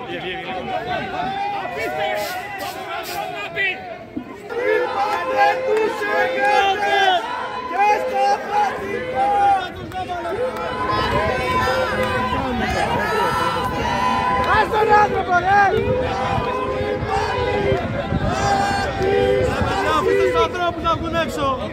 Ας τον άνθρωπο, ρε! Αφήστε τους ανθρώπους να βγουν έξω!